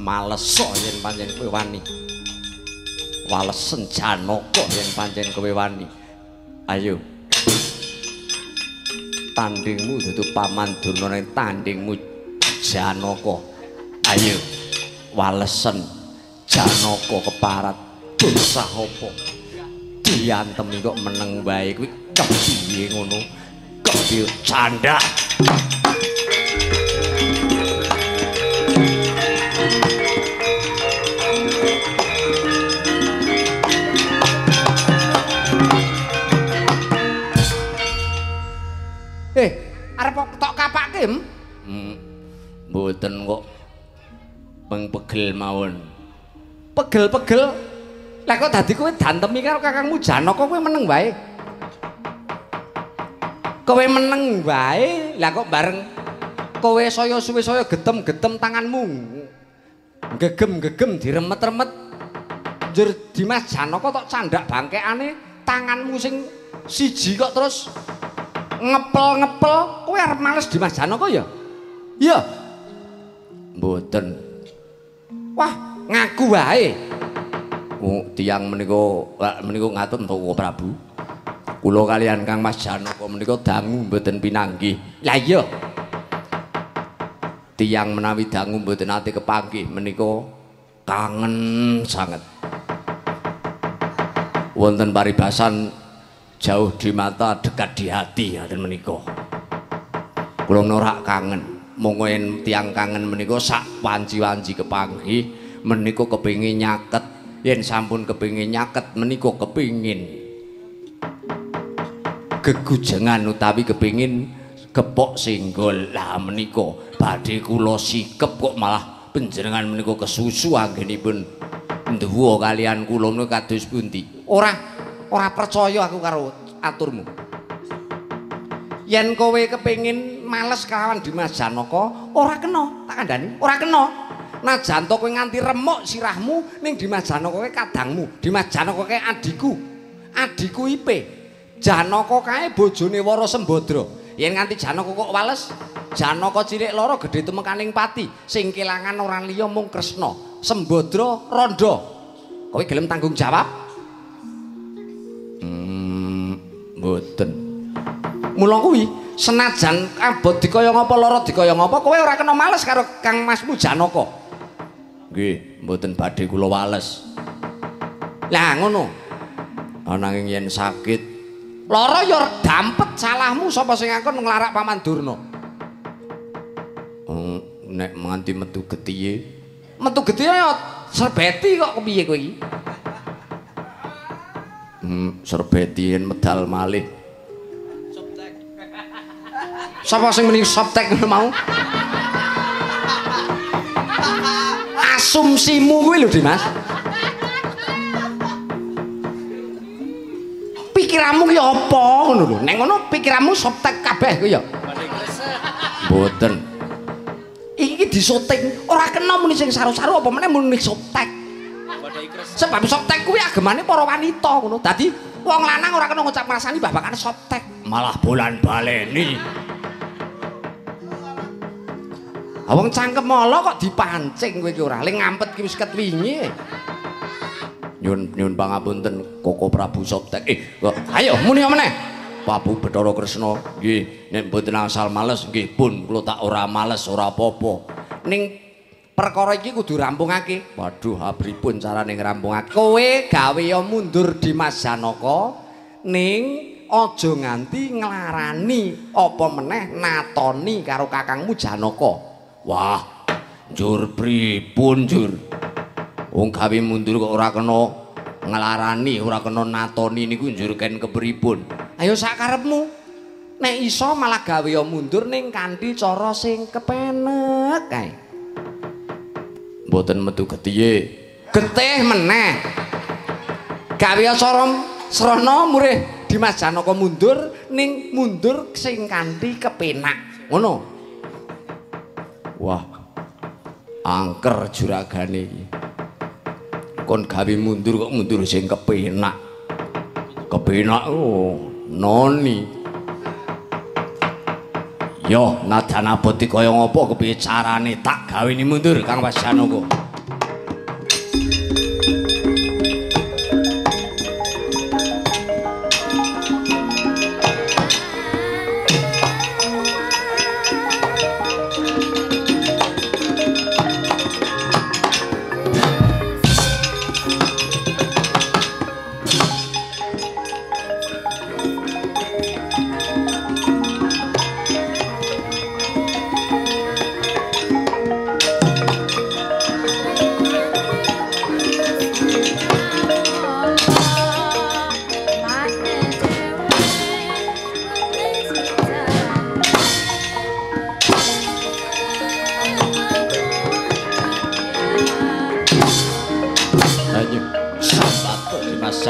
malesa yen pancen kowe wani. Walesen Janaka yen pancen kowe wani. Ayo. Tandingmu dudu pamandurna ning tandingmu Janaka. Ayo. Walesen Janaka keparat dosa apa? Diantemi kok meneng wae kuwi kepiye ngono? Kepiye candak? Arep tok kapake? Mboten kok pegel mawon. Pegel-pegel. Lah kok dadi kowe dantemi karo kakangmu Janaka kowe meneng wae. Kowe meneng wae, lah kok bareng kowe saya suwe-saya gedem-gedem tanganmu. Gegem-gegem diremet-remet. Njur Dimas Janaka tok candak bangkekane tanganmu sing siji kok terus ngepel-ngepel. Kowe arep males Dimas Janaka ya? Iya. Mboten. Wah, ngaku wae. Tiyang menika ngaten to Prabu. Kula kalian Kang Mas Janaka menika dangu mboten pinanggih. Lah iya. Tiyang menawi dangu mboten ate kepanggih menika kangen sanget. Wonten paribasan jauh di mata dekat di hati ngaten menika. Kula norak kangen. Monggo yen tiyang kangen menika sak wanci-wanci kepanggih menika kepengin nyaket. Yen sampun kepengin nyaket menika kepengin gegujengan utawi kepengin kepok singgol. Lah menika badhe kula sikep kok malah panjenengan menika kesusu anggenipun nduwa kalian kula menika kados pundi? Ora percaya aku karo aturmu. Yen kowe kepengin males kelawan Dimas Janaka, ora kena, tak kandhani, ora kena. Najan to kowe nganti remuk sirahmu ning Dimas Janaka kowe kadangmu. Dimas Janaka kae adikku. Adikku Ipe. Janaka kae bojone Wara Sembadra. Yen nganti Janaka kok wales, Janaka cilik loro gedhe tumekaning pati. Sing kelangan ora liya mung Kresna, Sembadra, Randha. Kowe gelem tanggung jawab? Mboten. Mula kuwi senajan abot dikaya ngapa lara dikaya ngapa kowe ora kena males karo Kang Masmu Janaka. Nggih, mboten badhe kula wales. Lah ngono. Ananging yen sakit lara ya dampet salahmu sapa sing ngakon nglarak pamandurna. Nek nganti metu getihe. Metu getihe ya serbeti kok kepiye kowe iki? Serbeti yen medal malih. Sapa sing muni soptek ngono mau? Asumsimu kuwi lho, Dimas. Pikiranmu ki apa ngono lho. Nek ngono pikiranmu soptek kabeh kuwi ya. Mboten. Iki disoting, ora kena muni sing saru-saru apa meneh muni soptek. Sebab soptek kuwi agemane para wanita ngono. Dadi wong lanang ora kena ngucap ngrasani babakane soptek. Malah bolan baleni. Wong cangkem mala kok dipancing kowe iki ora. Ling ngampet ki wis ket wingi. Nyun pangapunten Koko Prabu Soptek. Kok ayo muni meneh. Prabu Bathara Kresna. Nggih, nek mboten asal males nggih pun kula tak ora males ora apa-apa. Ning perkara iki kudu rampungake. Waduh, pripun carane ngrampungake? Kowe gawe ya mundur Dimas Janaka ning aja nganti nglarani apa meneh natoni karo kakangmu Janaka. Wah, njur pripun njur? Wong gawe mundur kok ora kena nglarani, ora kena natoni niku njur ken kepripun? Ayo sakarepmu. Nek iso malah gawe ya mundur ning kanthi cara sing kepenek kae. Mboten metu getihe. Getih meneh. Gawe cara srana murih Dimas Janaka mundur ning mundur sing kanthi kepenak. Ngono. Wah, angker juragane iki. Kon gawe mundur kok mundur sing kepenak. Kepenak noni. Yo, najan abot kaya ngopo kepiye carane tak gaweni mundur Kang Mas Janaka.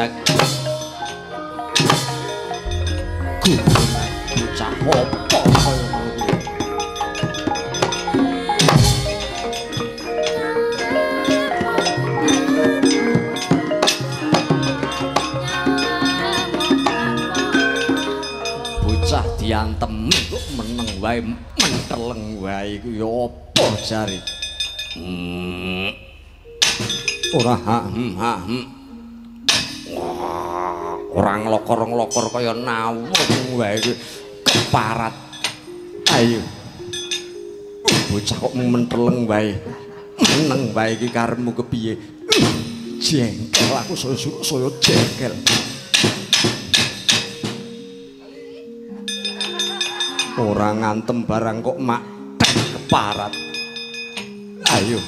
Cek. Bocah opo kaya ngono. Bocah diantem kok meneng wae, menteleng wae iku ya apa jare. Ora Ora nglokor-nglokor kaya nawung wae iki keparat. Ayo. Bocah kok menteleng wae. Meneng wae iki karepmu kepiye? Jengkel aku saya jengkel. Ora ngantem barang kok mak keparat. Ayo.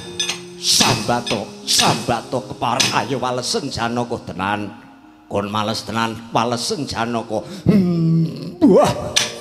Sambato keparat. Ayo walesen Janaka tenan. Kon males tenan walesen Janaka. Wah.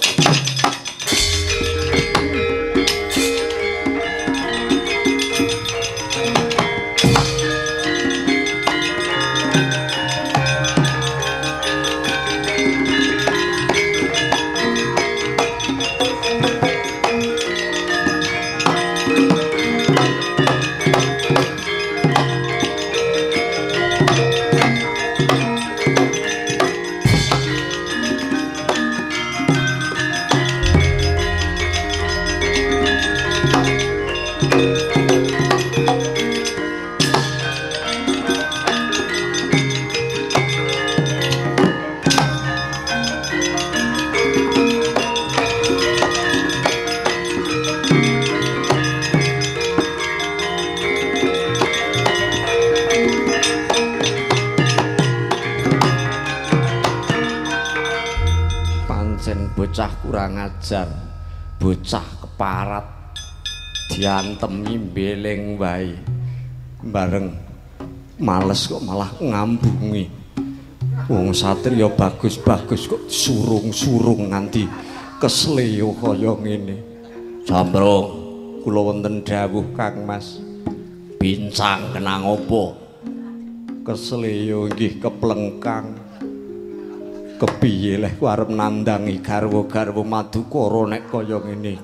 Bocah kurang ajar, bocah keparat, diantemi beleng wae, bareng males kok malah ngambungi. Wong satriya bagus-bagus kok surung-surung nganti kesleyo kaya ngene. Jambrong, kula wonten dawuh Kang Mas. Bincang kenang apa? Kesleyo nggih keplengkang. Kepiye leh ku arep nandangi garwa-garwa Madukara nek kaya ngene.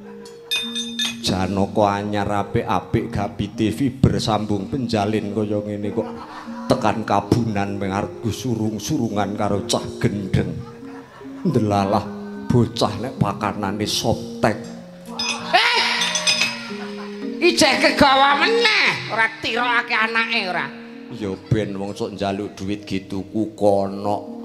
Janaka anyar apik-apik gabite fiber sambung penjalin kaya ngene kok tekan kabunan mengarep surung-surungan karo cah gendeng. Ndelalah bocah nek pakanane softtek. Ijeh kegawa meneh, ora tirake anake ora. Ya ben wong sok njaluk duit gitu ku kono.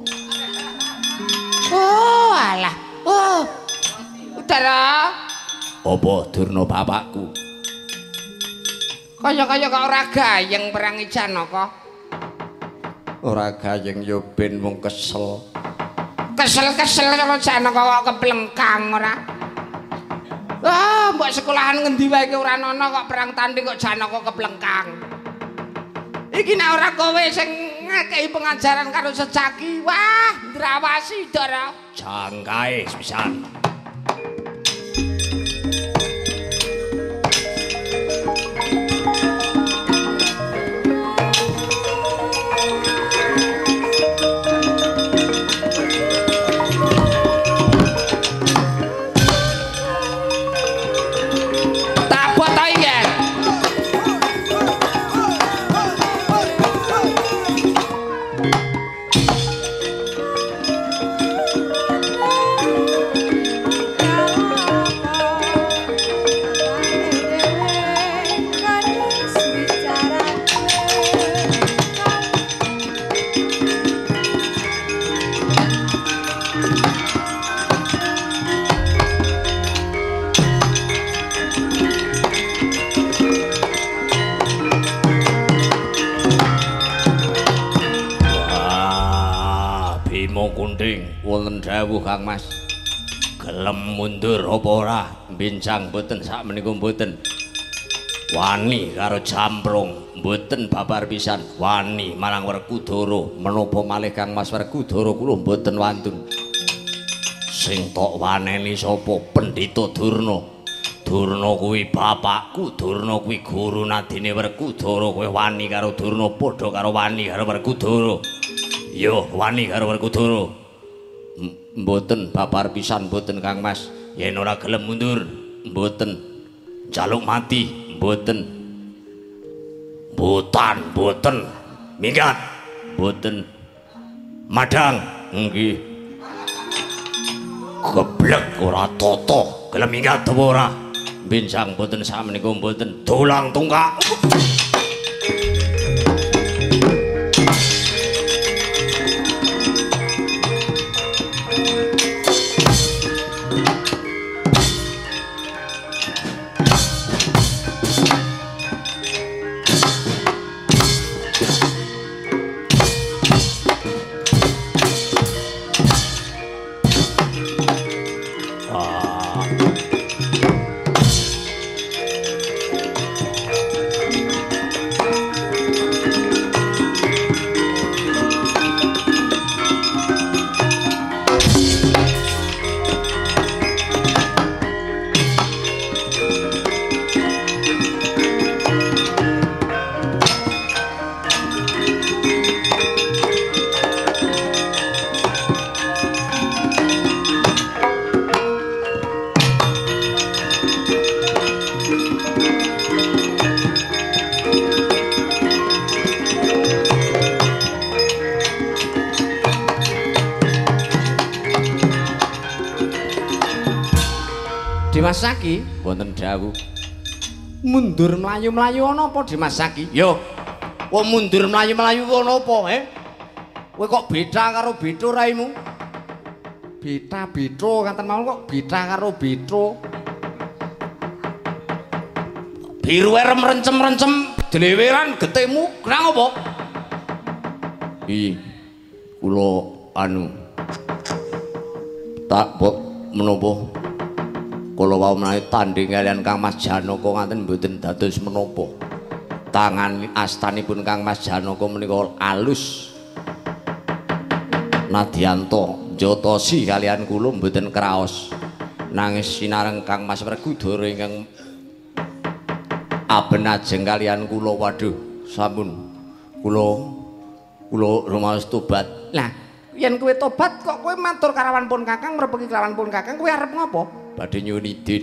Oh alah. Oh. Utara. Apa Durna bapakku? Kaya-kaya kok ora gayeng perangi Janaka. Ora gayeng ya ben wong kesel. Kesel-kesel karo Janaka kok keplengkang ora. Ah, mbok sekolahan ngendi wae ora ana kok perang tanding kok Janaka keplengkang. Iki nek ora kowe sing ngekeki pengajaran karo secaki, wah, ndrawasi Dara. Jangkae pisan. Wonten dawuh Kang Mas. Gelem mundur apa ora? Bincang mboten sakmenika mboten. Wani karo Jamprong mboten babar pisan. Wani marang Werkudara. Menapa malih Kang Mas Werkudara kula mboten wantun. Sing tok waneni sapa? Pendhita Durna. Durna kuwi bapakku, Durna kuwi guru nadine Werkudara. Kowe wani karo Durna padha karo wani karo Werkudara. Yo wani karo Werkudara. Mboten babar pisan mboten Kang Mas. Yen ora gelem mundur mboten. Jaluk mati mboten. Mboten. Minggat mboten. Madang nggih. Geblek ora toto. Gelem minggat apa ora? Binsang mboten sakmenika mboten. Dolang tungkak. Dimas Saki wonten dawuh mundur mlayu-mlayu ana apa Dimas Saki? Yo kok mundur mlayu-mlayu ana apa kowe kok beda karo Betho raimu? Beta Betho kanten mawon kok beda karo Betho. Biruwe rencem-rencem dleweran getihmu kenang apa? Kula anu tak menapa kula wau menawi tanding kalian Kang Mas Janaka ngaten mboten dados menapa. Tangan astanipun Kang Mas Janaka menika alus. Nadyanto njotosi kalian kula mboten kraos. Nangis sinareng Kang Mas Werkudara ingkang aben ajeng kalian kula waduh sampun kula rumaos tobat. Lah yen kowe tobat kok kowe matur karawan pun Kakang mrepeki karawan pun Kakang kowe arep ngopo? Badhe nyuwun idin.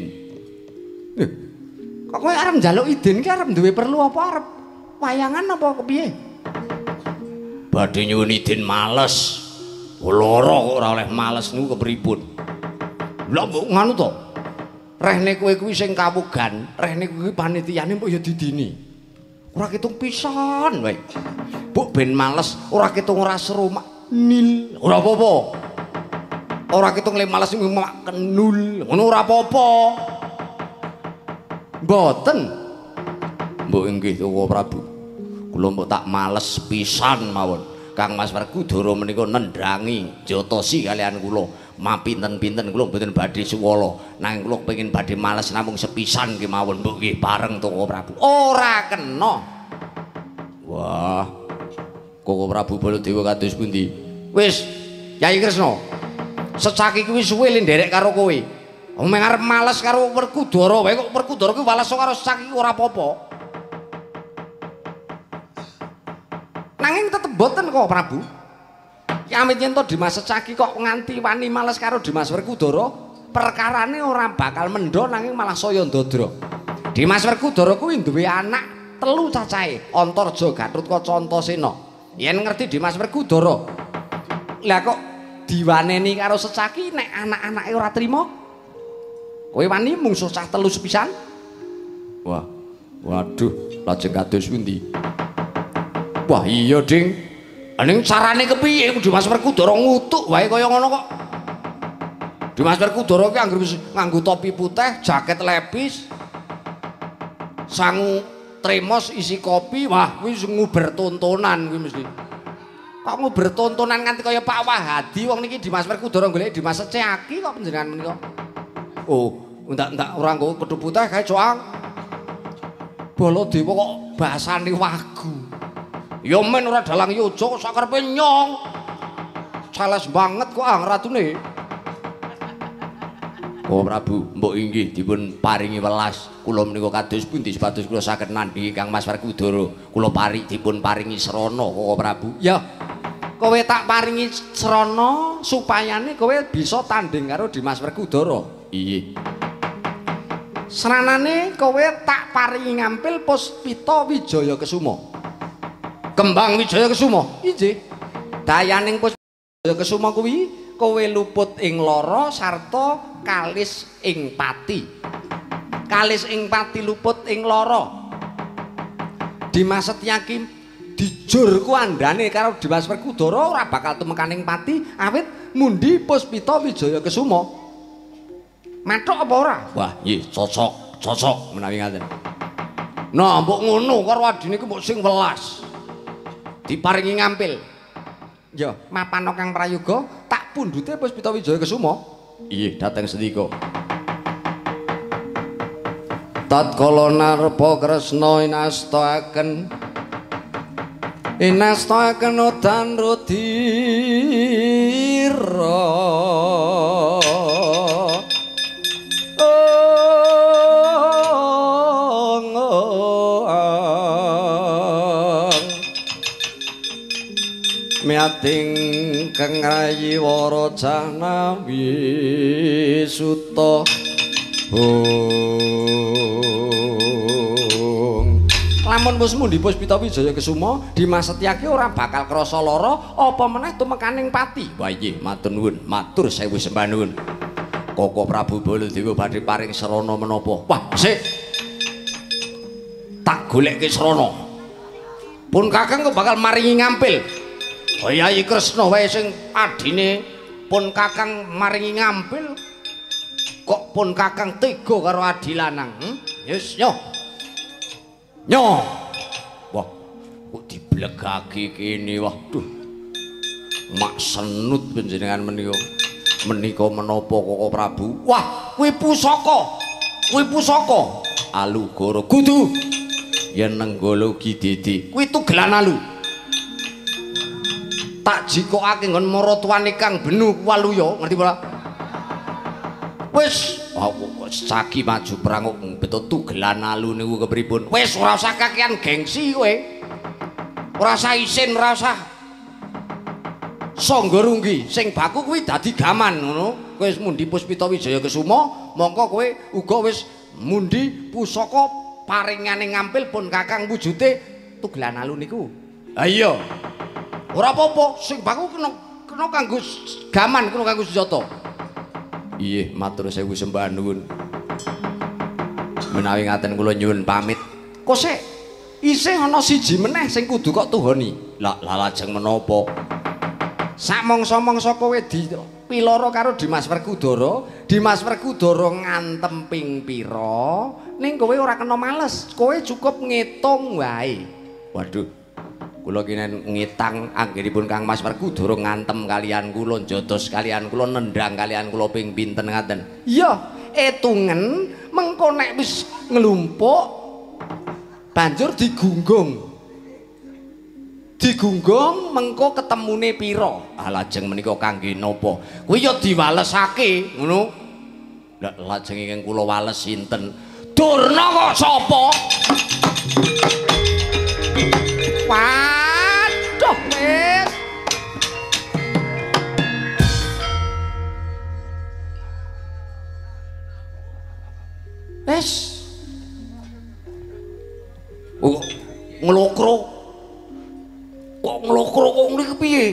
Kok kowe arep njaluk idin ki arep duwe perlu apa arep wayangan apa kepiye? Badhe nyuwun idin males. Lara kok ora oleh males niku kepripun? Lah mbok ngono to. Rehne kowe kuwi sing kawugan, rehne kuwi panitiane mbok ya didini. Ora ketung pisan wae. Mbok ben males, ora ketung ora seru nil. Ora apa-apa. Ora kitung le males kenul ngono ora apa-apa. Mboten. Mbok inggih Tuwa Prabu. Kula mbok tak males pisan mawon. Kang Mas Werkudara menika nendrangi jotosi kalian kula. Mapinten-pinten kula mboten badhe suwala. Nanging kula pengin badhe males namung sepisan ki mawon mbok nggih bareng Tuwa Prabu. Ora kena. Wah. Koko Prabu Baladewa kados pundi? Wis, Yai Kresna. Secaki kuwi suwe le nderek karo kowe. Wong arep males karo Werkudara wae kok Werkudara kuwi wales karo Secaki ora apa-apa. Nanging tetep boten kok Prabu. Ki amit yen to Dimas Secaki kok nganti wani males karo Dimas Werkudara, perkarane ora bakal mendho nanging malah saya ndadra. Dimas Werkudara kuwi duwe anak 3 cacahe, Antarja, Gatotkaca, Antasena. Yen ngerti Dimas Werkudara. Lah kok diwaneni karo Secaki nek anak-anake ora trima kowe wani mungsuh cah 3 sepisan. Wah waduh lajeng kados pundi? Wah iya ding ning carane kepiye Dimas Werkudara ngutuk wae kaya ngono kok. Dimas Werkudara ki anggere nganggo topi putih jaket lepis sangu tremos isi kopi wah kuwi nguber tontonan kuwi mesti. Kok nguber tontonan nganti kaya Pak Wahadi wong niki Dimas Werkudara golek Dimas Secaki kok panjenengan menika. Oh, entak-entak ora nggo kedhu putih kae coang. Baladewa kok basane wagu. Ya men ora dalang yojo kok sakarepe nyong. Sales banget kok ratune. Oh Prabu, mbok inggih dipun paringi welas. Kula menika kados pundi sepatus kula saged nandhingi Kang Mas Werkudara. Kula dipun paringi srana kok Prabu. Ya. kowe tak paringi srana supayane kowe bisa tanding karo Dimas Werkudara. Iya. Sranane kowe tak paringi ngampil Puspita Wijaya Kesuma. Kembang Wijaya Kesuma. Injih. Dayaning Puspita Wijaya Kesuma kuwi kowe luput ing lara sarta kalis ing pati. Kalis ing pati luput ing lara. Dimas Setyaki dijur kuandane karo Dimas Werkudara ora bakal tumekaning pati awit mundi Puspita Wijaya Kesuma. Mathuk apa ora? Wah, nggih, cocok menawi ngaten. Nah, mbok ngono karo adine ku mbok sing welas. Diparingi ngampil. Ya, mapana Kang Prayoga tak pundhute Puspita Wijaya Kesuma. Iya, dateng sedika. Tatkala narpa Kresna inastaken udan rudira. Miating kengrayi wara Jahnawi Suta lamun wis mundi Puspita Wijaya Kesuma Dimas Setyaki ora bakal krasa lara apa meneh tumekaning pati. Wah nggih, matur nuwun, matur sewu sembah nuwun. Koko Prabu Baladewa badhe paring srana menapa? Wah, sik. Tak goleke srana. Pun Kakang kok bakal maringi ngampil. Yayi Kresna wae sing adine pun Kakang maringi ngampil. Kok pun Kakang tega karo adi lanang? Yes, yo. Nyo. Wah, kok diblegake kene waduh. Mak senut panjenengan menika. Menika menapa Koko Prabu? Wah, kuwi pusaka. Kuwi pusaka. Alugara kudu. Yen nenggala Kidede. Kuwi tugelan alu. Tak jikokake nggon maratuwane Kang Benu Waluya, ngerti ora? Wis, saki maju perang beto tugelan alu niku kepripun? Wis ora usah kakean gengsi kowe. Ora usah isin, ora usah sangga runggi. Sing baku kuwi dadi gaman ngono. Kowe wis mundi Puspita Wijaya Kesuma, mongko kowe uga wis mundi pusaka paringane ngampil pun Kakang wujute tugelan alu niku. Ha iya. Ora apa-apa, sing baku kena kanggo gaman, kena kanggo senjata. Iya, matur sewu sembah nuwun. Menawi ngaten kula nyuwun pamit. Kok sik isih ana siji meneh sing kudu kok tuhoni. Lah lajeng menapa? Sak mangsa-mangsa kowe dipiloro karo Dimas Werkudara, Dimas Werkudara ngantem ping pira, ning kowe ora kena males. Kowe cukup ngitung wae. Waduh. Kula kinen ngitang anggenipun Kang Mas Werkudara ngantem kalian kula, njodos kalian kula, nendang kalian kula ping pinten ngaten. Iya, etungen mengko nek wis nglumpuk banjur digunggung. Digunggung mengko ketemune pira? Ah lajeng menika kangge napa? Kuwi ya diwalesake, ngono. Lah lajeng ingkang kula wales sinten? Durna kok sapa? Waduh, wis. Wis. Oh, nglokro. Kok nglokro kok ngene kepiye?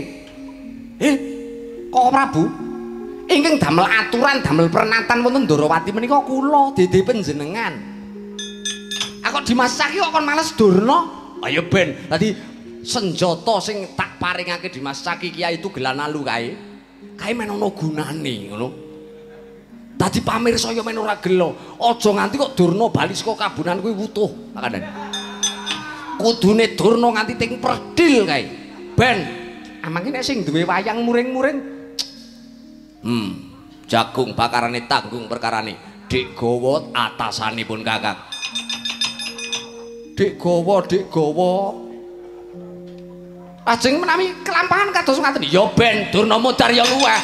Kok Prabu? Ingkang damel aturan, damel pernatan wonten Ndarawati menika kula, dede panjenengan. Kok Dimas Setyaki kok kon males Durna? Ayo ben, tadi senjata sing tak paringake Dimas Setyaki Kiai tugelan alu kae. Kae men ana gunane ngono. Dadi pamirsa ya men ora gelo. Aja nganti kok Durna bali saka kabunan kuwi wutuh. Pakandhan. Kudune Durna nganti ting perdil kae. Ben, amangke nek sing duwe wayang muring-muring jagung bakarane tanggung perkarane. Dik gawa atasanipun Kakang. Dik gawa. Ajeng menawi kelampahan kados ngaten ya ben Durna modar ya luweh.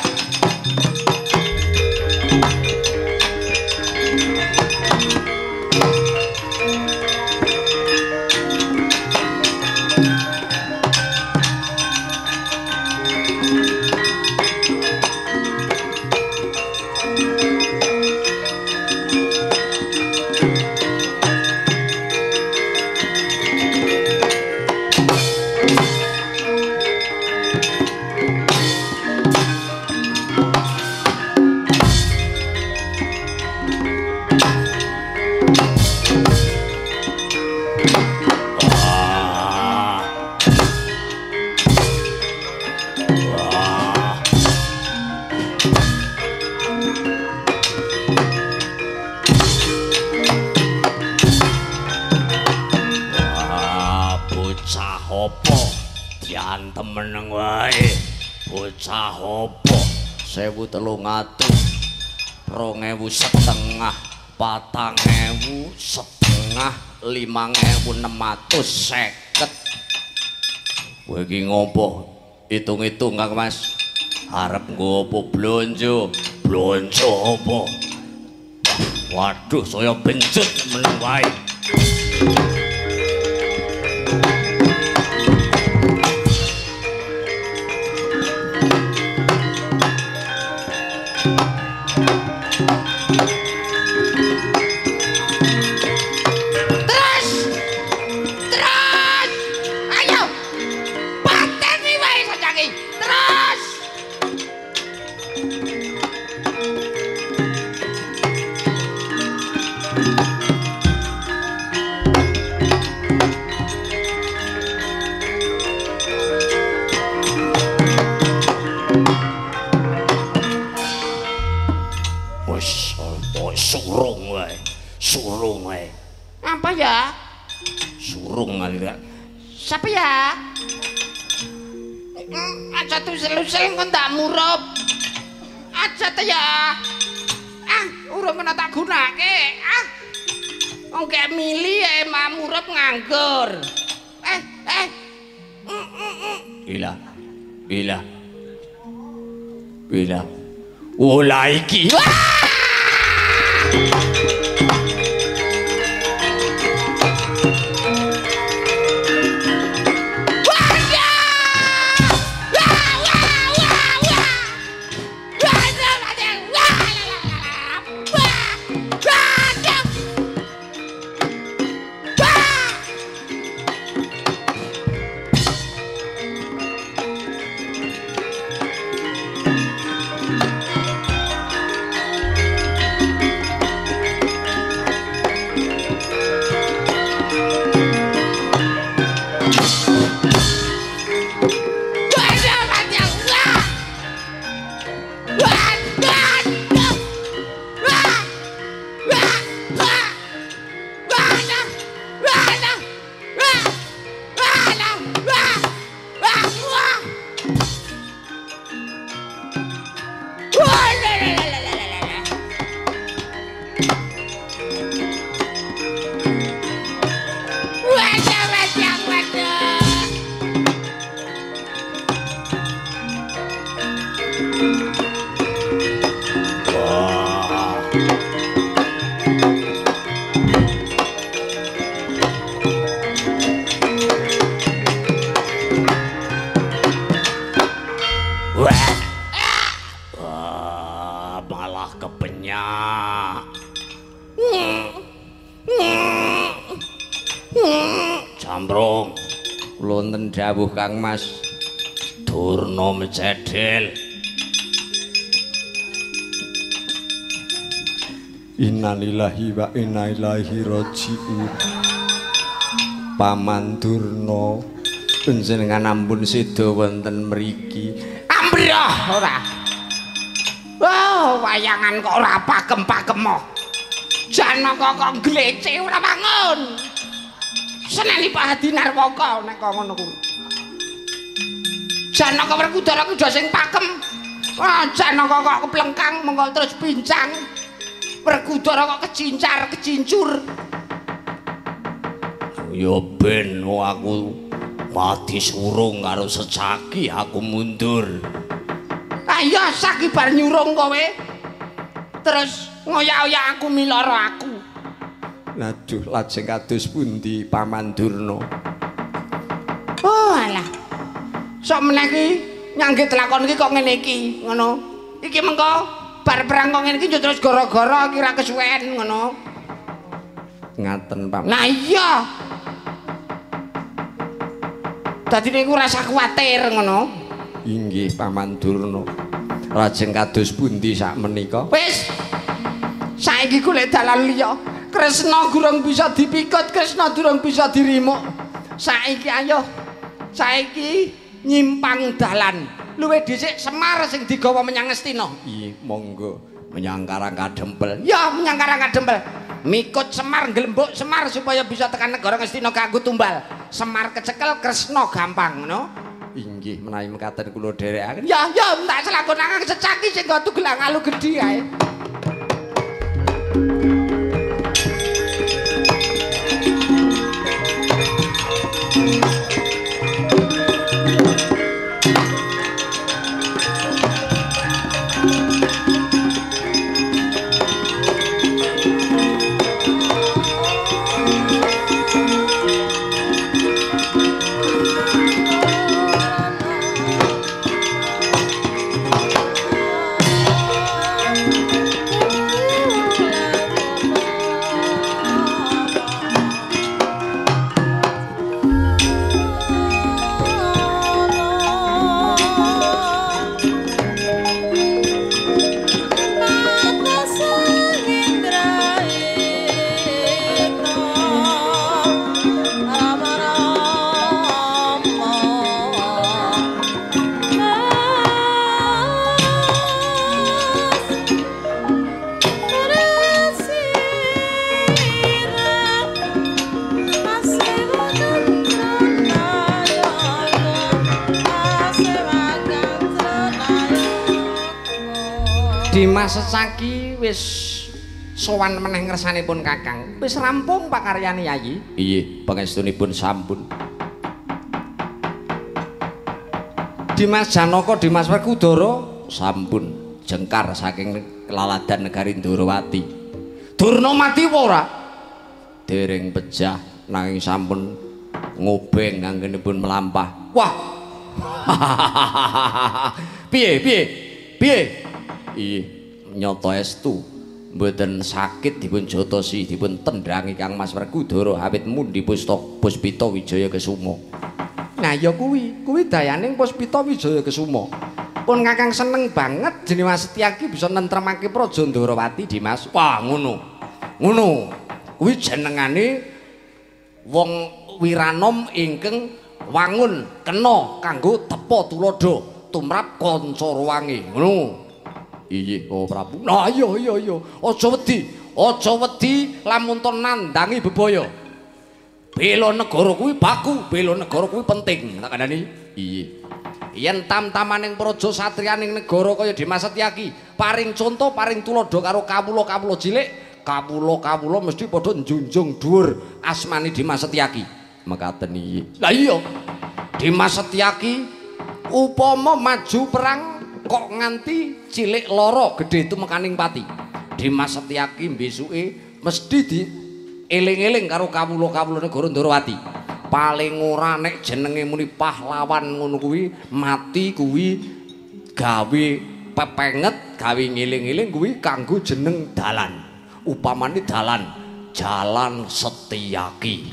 Bocah apa? 1.300, 2.500, 4.500, 5.650. Kowe iki ngopo? Hitung-hitung Kang Mas. Arep nggo apa blonjo? Blonjo apa? Waduh, saya benjut meneng wae. Surung wae. Apa ya? Surung kali ya. Siapa ya? Aja tuh selu-selu kan tak murup. Aja tuh ya. Urung kena tak gunake. Wong gak mili emang murup nganggur. Bila. Ola iki. Jambrong lonten dawuh Kang Mas Durna mecedel. Innalillahi wa inna ilaihi raji'un. Paman Durna panjenengan ampun seda wonten mriki. Ambrah ora. Oh, wayangan kok ora pakem-pakemo. Janaka kok glece ora bangun. Seneni Pak Hadi Narwaka nek kok ngono kuwi. Janaka Werkudara ku udah sing pakem. Wah, Janaka kok keplengkang mengko terus pincang. Werkudara kok kecincar, kecincur. Ya ben aku mati surung karo secaki aku mundur. Ayo saki bar nyurung kowe. Terus ngoyak-oyak aku miloro aku. Aduh, lajeng kados pundi Paman Durna? Oh alah. Sok meneh iki nyanggit lakon iki kok ngene iki, ngono. Iki mengko bar perang kok ngene iki terus gara-gara kira kesuwen ngono. Ngaten, Pak. Nah iya. Dadi niku rasa kuwatir ngono. Inggih, Paman Durna. Lajeng kados pundi sak menika? Wis. Saiki golek dalan liya. Kresna durung bisa dipikut, Kresna durung bisa dirimuk. Saiki ayo. Saiki nyimpang dalan. Luwih dhisik Semar sing digawa menyang Ngastina. Iya, monggo. Menyang Karangkadempel. Ya, menyang Karangkadempel. Mikut Semar, nglembuk Semar supaya bisa tekan negara Ngastina kanggo tumbal. Semar kecekel, Kresna gampang, ngono. Inggih menawi mekaten kula dherekaken. Ya tak selakonaken secaki sing nggo tugelang alu gedhi ae. Dimas Secaki wis sowan meneh ngersanipun Kakang. Wis rampung pakaryane Yayi. Iye, pangestunipun sampun. Dimas Janaka, Dimas Werkudara sampun jengkar saking kelaladan negari Ndorowati. Durna mati apa ora? Dereng pejah nanging sampun ngobeng anggenipun melampah. Wah. Piye? Iya, nyoto estu mboten sakit dipun jotosi dipun tendhangi Kang Mas Werkudara awit mundi Puspita Wijaya Kesuma. Nah ya kuwi dayaning Puspita Wijaya Kesuma. Pun Kakang seneng banget jeneng Mas Setyaki bisa nentremake Praja Ndorowati Dimas. Wah, ngono. Kuwi jenengane wong Wiranom ingkang wangun kena kanggo tepa tuladha tumrap kanca ruwange. Ngono. Iya, oh Prabu. Nah iya. Aja wedi lamun to nandangi bebaya. Bela negara kuwi baku, bela negara kuwi penting. Tak kandhani. Iya. Yen tam-tamaning praja satriyaning negara kaya Dimas Setyaki, paring conto, paring tuladha karo kawula-kawula cilik, kawula-kawula mesti padha njunjung dhuwur asmane Dimas Setyaki. Mekaten iki. Lah iya. Dimas Setyaki upama maju perang kok nganti cilik lara gedhe tumekaning pati. Dimas Setyaki besuke mesti dieling-eling karo kawula-kawula negara Ndorowati. Paling ora nek jenenge muni pahlawan ngono kuwi mati kuwi gawe pepenget, gawe ngiling-iling kuwi kanggo jeneng dalan. Upamane dalan Jalan Setyaki,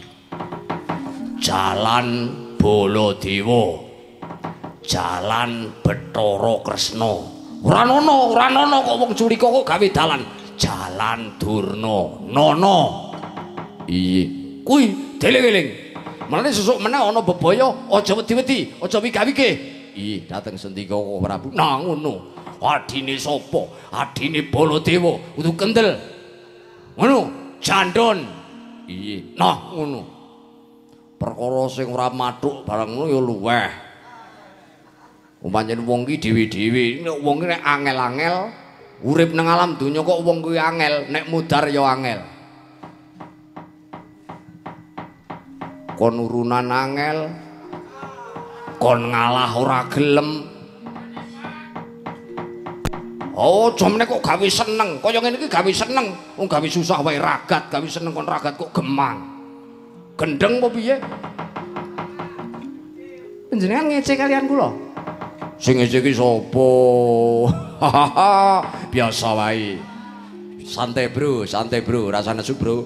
Jalan Baladewa, Jalan Bathara Kresna. Ora ana kok wong culika kok gawe dalan Jalan Durna Nana. Iya, kuwi deling-eling. Mulane sesuk meneh ana bebaya aja wedi-wedi, aja wigah-wigih. Iya, dateng sendika kok Prabu. Nah ngono. Adine sapa? Adine Baladewa, utu kendel. Ngono, jandon. Iya, nah ngono. Perkara sing ora mathuk barang ngono ya luweh. Pancen wong ki dhewe-dhewe, nek wong ki nek angel-angel urip nang alam donya kok wong kuwi angel, nek mudhar ya angel. Kon urunan angel, kon ngalah ora gelem. Oh, jomne kok gawe seneng, kaya ngene iki gawe seneng, wong gawe susah wae ragat, gawe seneng kon ragat kok gemang. Gendeng apa piye? Panjenengan ngece kalian kula? Sing ngece iki sapa? Biasa wae. Santai bro, rasane nesu bro.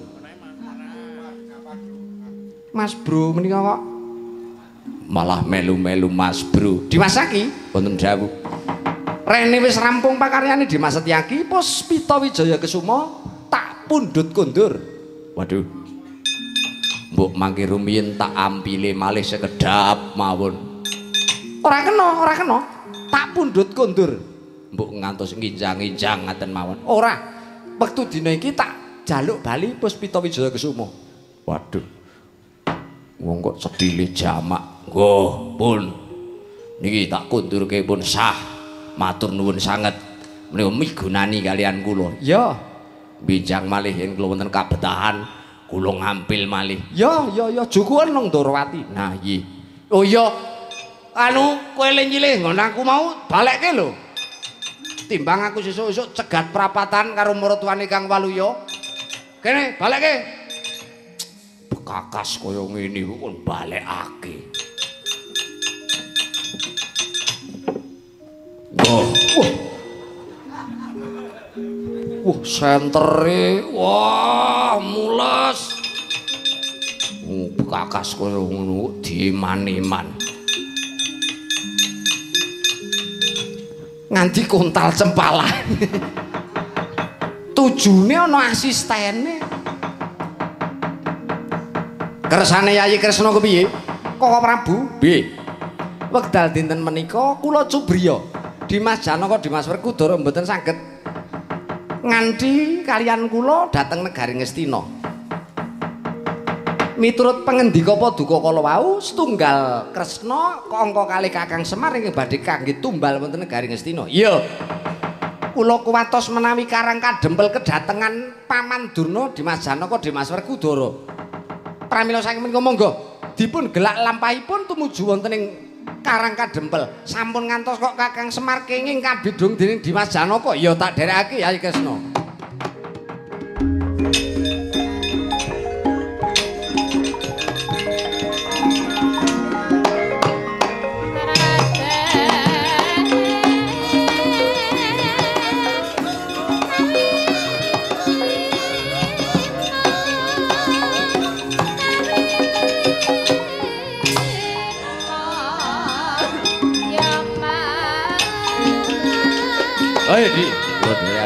Mas bro menika kok malah melu-melu Mas bro. Dimas Setyaki wonten dawuh. Rene wis rampung pakaryane Dimas Setyaki, Puspita Wijaya Kesuma tak pundhut kondur. Waduh. Mbok mangke rumiyin tak ampile malih sekedhap mawon. Ora kena. Tak pundhut kondur. Mbok ngantos nginjang-injang ngaten mawon. Ora. Wektu dina iki tak jaluk bali Puspita Wijaya Kesuma. Waduh. Wong kok sedile jamak. Nggih, pun. niki tak kundurke pun sah. Matur nuwun sanget menika migunani kalian kula. Ya. Binjang malih yen kula wonten kabetahan kula ngampil malih. Ya, jukuan nang Ndorowati. Nah, iya. Oh iya. Anu kowe nyilih ngono aku mau balekke lho. Timbang aku sesuk-esuk cegat prapatan karo maratuwane Kang Waluya. Kene balekke. Bekakas kaya ngene kok balekake. Wah, sentere. Wah, mules. Bekakas kaya ngono diman-iman. Nganti kontal cempalan. Tujune ana asistene. Kersane Yayi Kresna kepiye? Koko Prabu? Piye? Wekdal dinten menika kula cubriya Dimas Janaka Dimas Werkudara mboten saged nganti kalian kula dhateng negari Ngastina. Miturut pangendika paduka kala wau setunggal Kresna angka kalih Kakang Semar ingkang badhe kangge tumbal wonten negari Ngastina. Iya. Kula kuwatos menawi Karang Kadempel kedatengan Paman Durna Dimas Janaka Dimas Werkudara. Pramila saking menika monggo dipun gelak lampahipun tumuju wonten ing Karang Kadempel. Sampun ngantos kok Kakang Semar kenging kabidung dening Dimas Janaka. Ya tak dherekake Yayi Kresna. Ayo di, buat ya.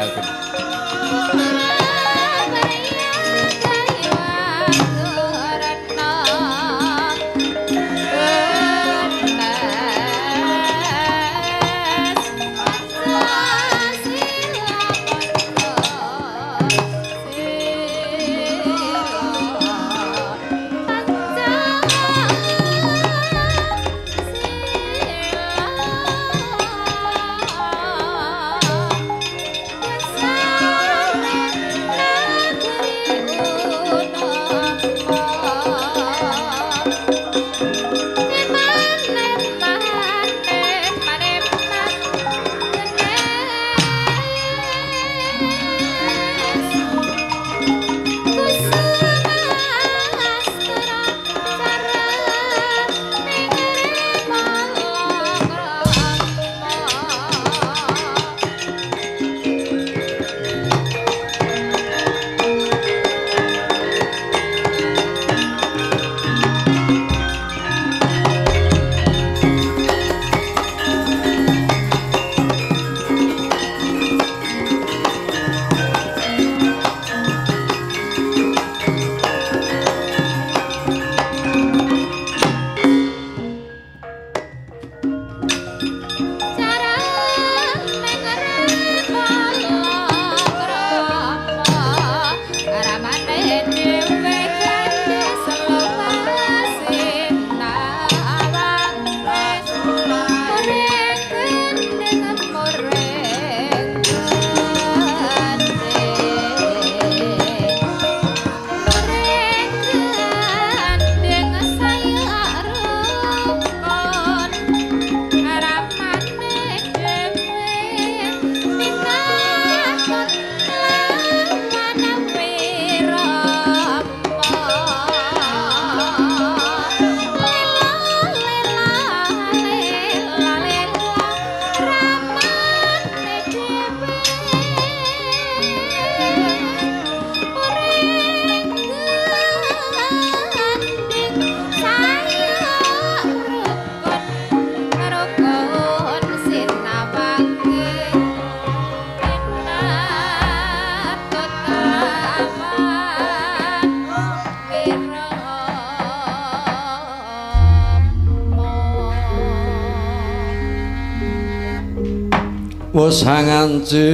Wes hanganci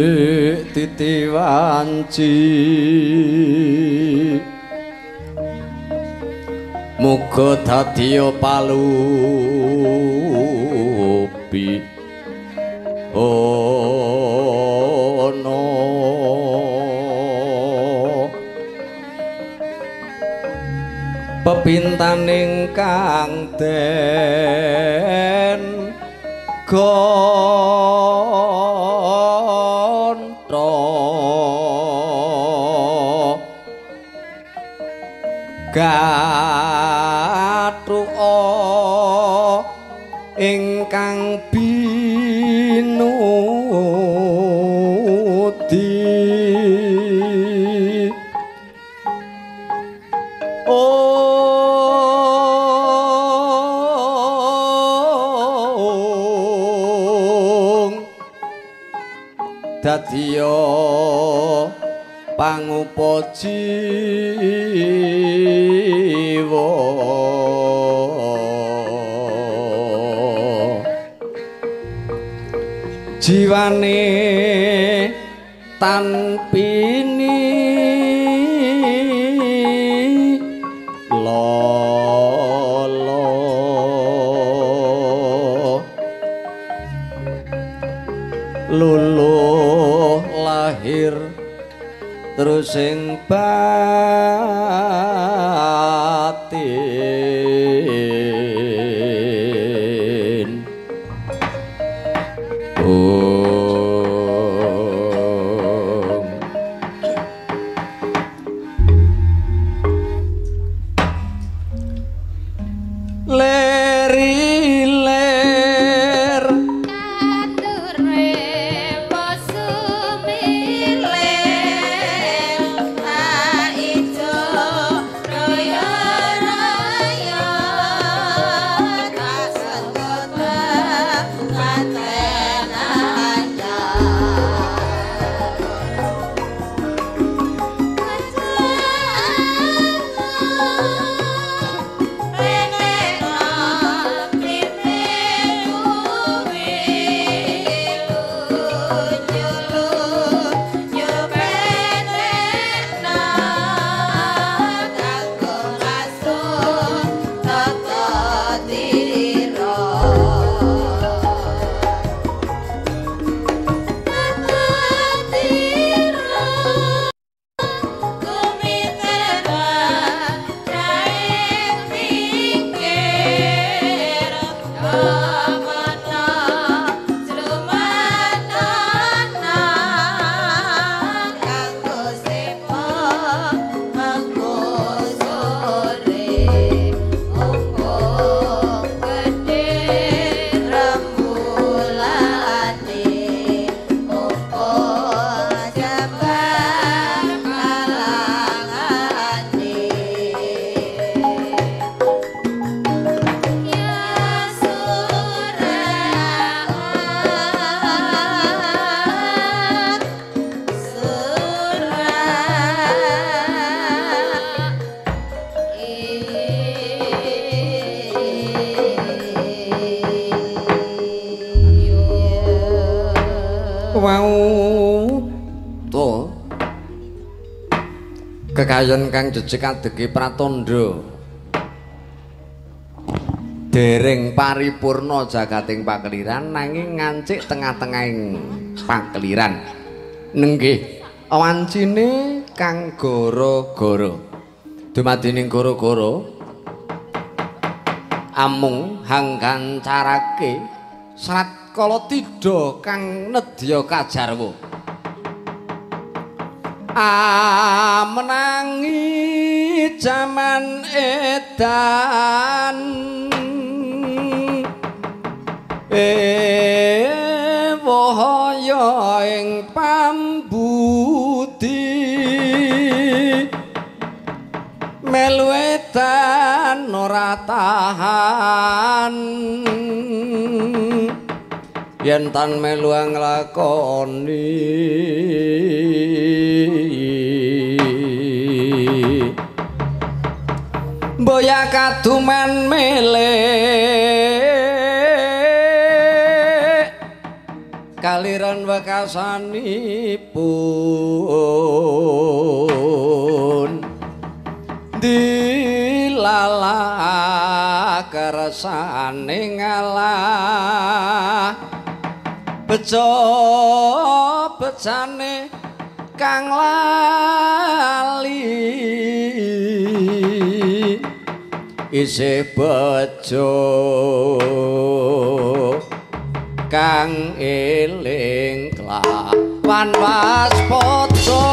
titiwanci muga dadiya palu ono pepintaning kang den gontho gathuka ingkang binudi dadiya pangupa jiwa jiwane tanpini lolo luluh lahir terus ing batin kekayon kang jejeg adege pratandha dereng paripurna jagating pakeliran nanging ngancik tengah-tengahing pakeliran nenggih wancine kang gara-gara dumadining gara-gara amung hanggan carake serat kala tidha kang nedya kajarwa menangi jaman edan wahaya ing pambudi melu edan ora tahan yen tan melu nglakoni boya kaduman melek kaliran wekasanipun dilala kersane ngalah bejo bejane kang lali isih bejo kang eling klawan waspada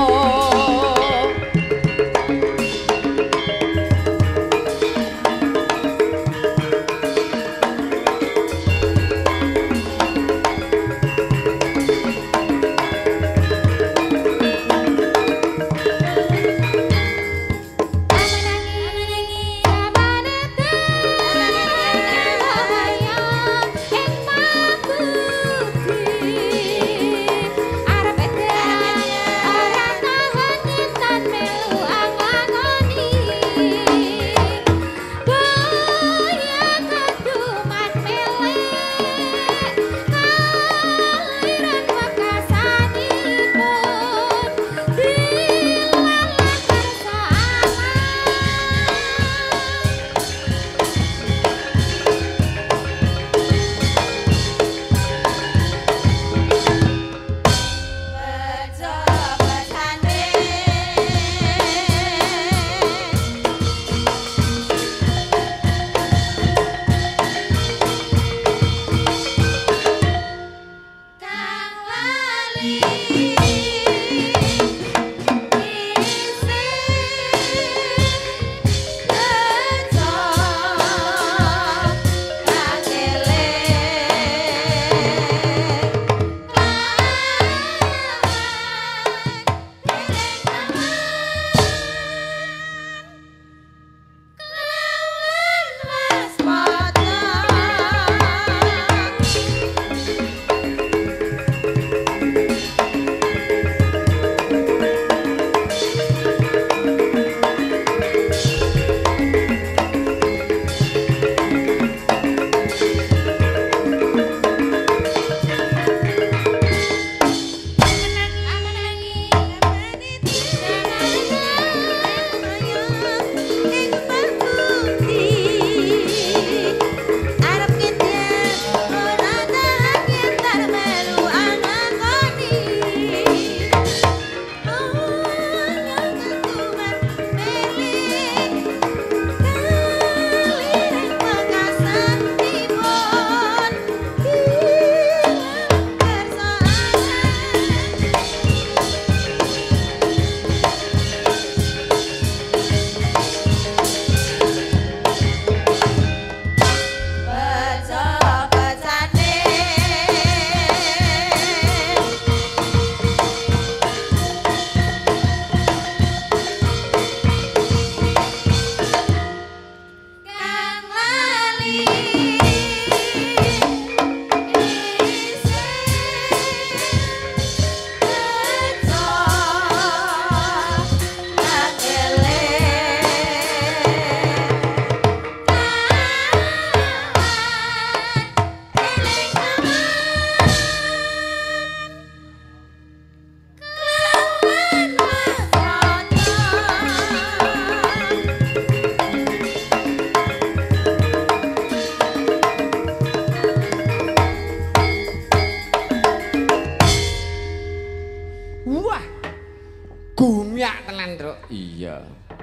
Gumyak tenan, Truk. Iya.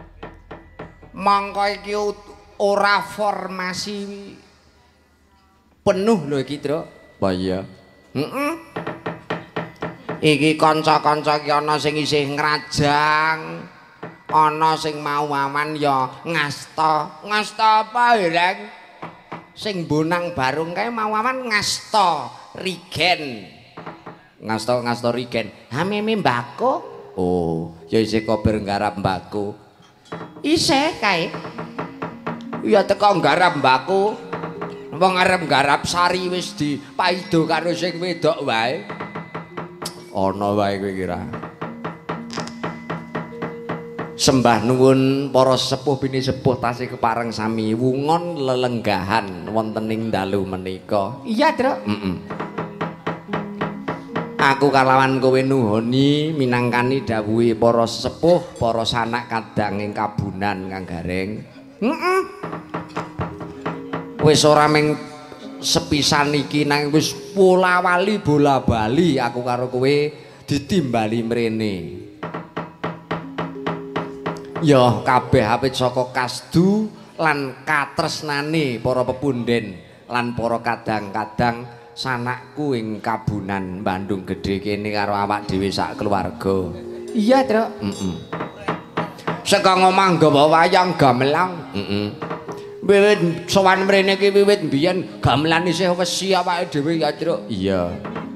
Mangka iki ora formasi penuh lho iki, Truk. Apa iya? Heeh. Iki kanca-kanca iki ana sing isih ngrajang, ana sing mau aman ya ngasta. Ngasta apa, Herang? Sing bonang barung kae mau aman ngasta rigen. Ngasta rigen. Ha meme mbako. Oh, ya isih kober nggarap mbako. Isih kae. Ya teko nggarap mbako. Wong arep nggarap sari wis dipaido karo sing wedok wae. Ana wae kowe kira. Sembah nuwun para sepuh bini sepuh tasih kepareng sami wungon lelenggahan wonten ing dalu menika. Iya, Truk. Aku kalawan kowe nuhoni minangkani dawuhe para sepuh, para sanak kadang ing kabunan Kang Gareng. Wis ora mung sepisan iki nang wis bola-wali bola-bali aku karo kowe ditimbali mrene. Ya kabeh awit saka kasdu lan katresnane para pepundhen lan para kadang-kadang sanakku ing Kabunan Bandung Gedhe kene karo awak dhewe sak keluarga. Iya, Truk. Saka ngomong nggawa wayang gamelan. Wiwit sowan mrene iki wiwit mbiyen gamelan isih wesi awake dhewe ya, Truk. Iya.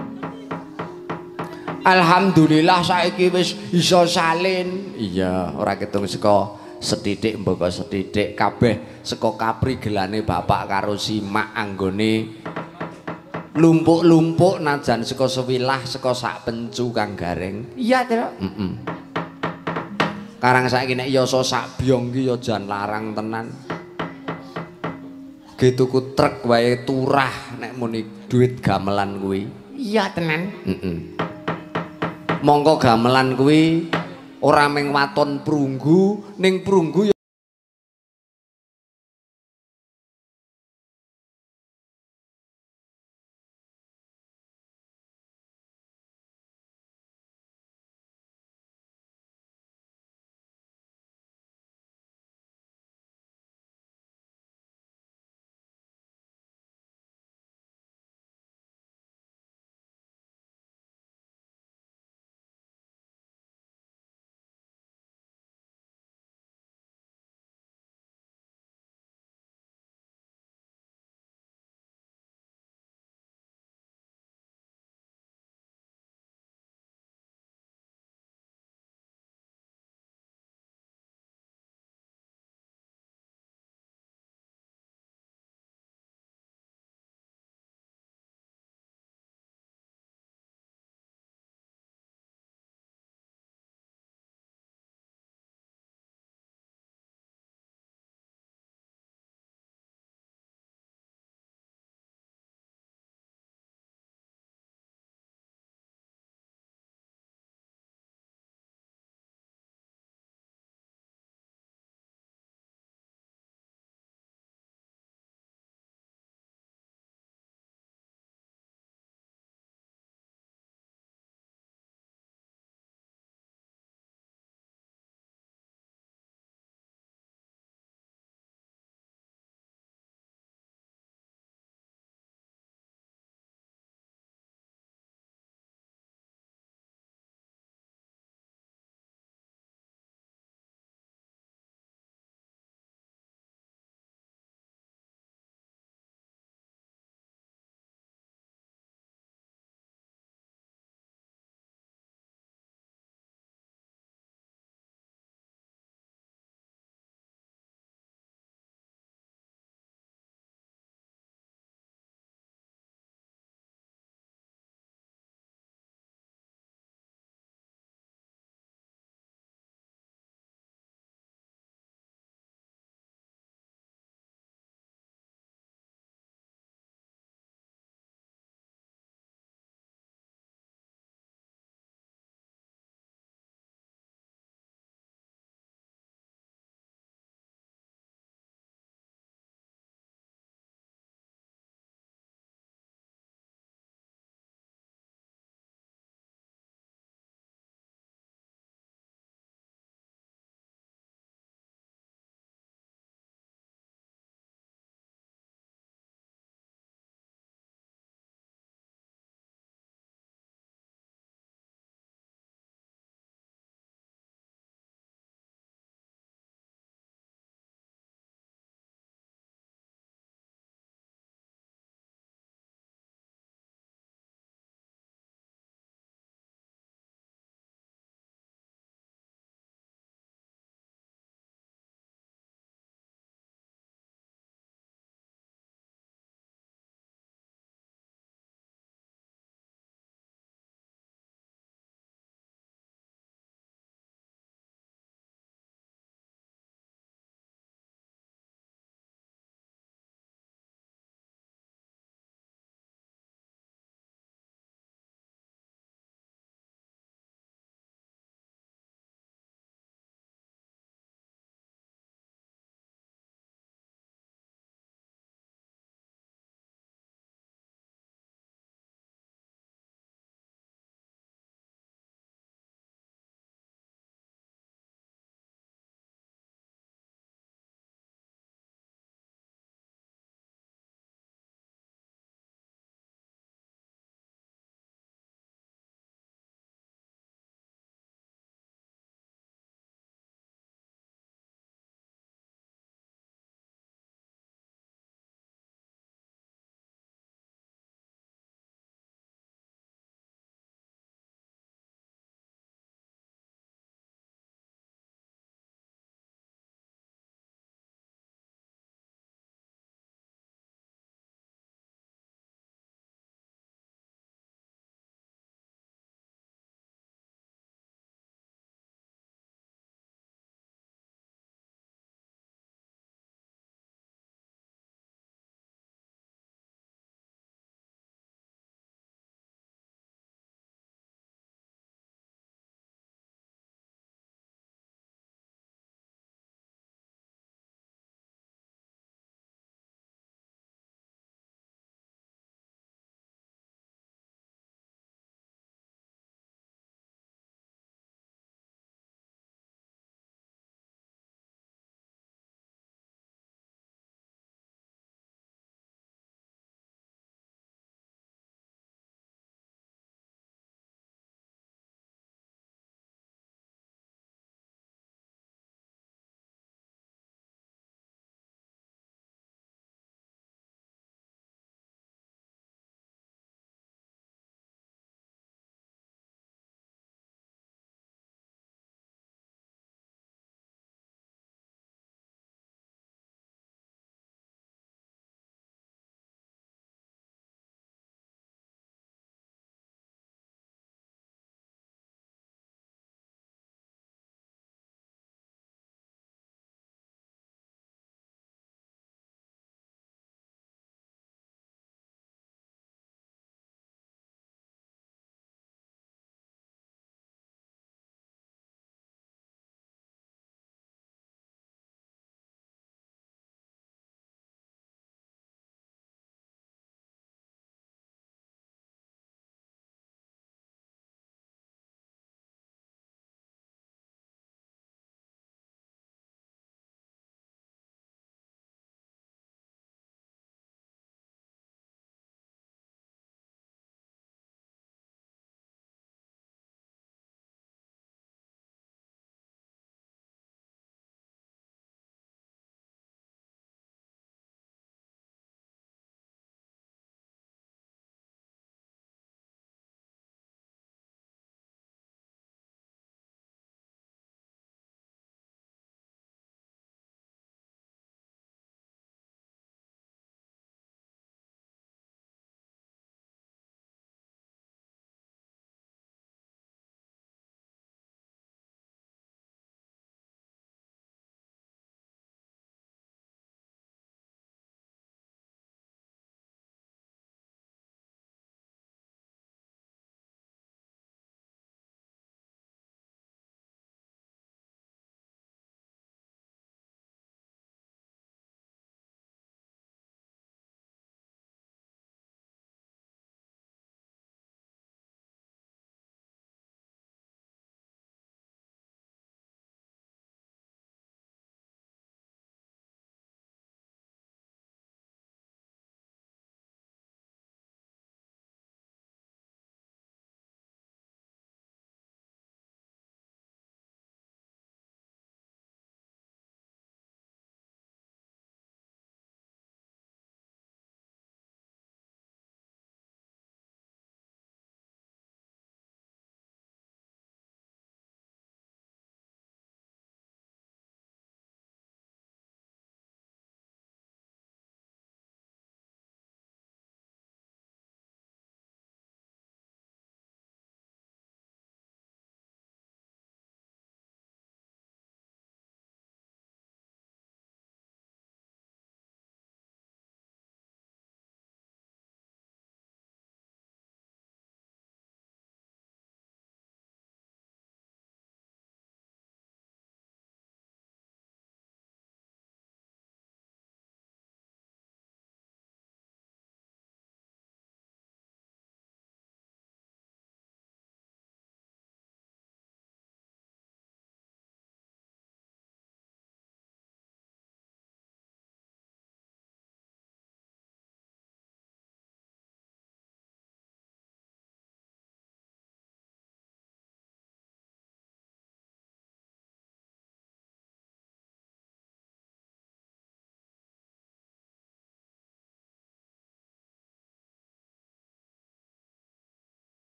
Alhamdulillah saiki wis iso salin. Iya, ora ketung saka sethithik mbaka sethithik kabeh saka kaprigelane bapak karo simak anggone lumpuk-lumpuk najan saka sewilah saka sak pencu kang gareng. Iya, Truk. Karang saiki nek yasa sak byong ki ya jan larang tenan. Ge tuku truk wae turah nek muni duit gamelan kuwi. Iya tenan. Mongko gamelan kuwi ora mung waton prunggu ning prunggu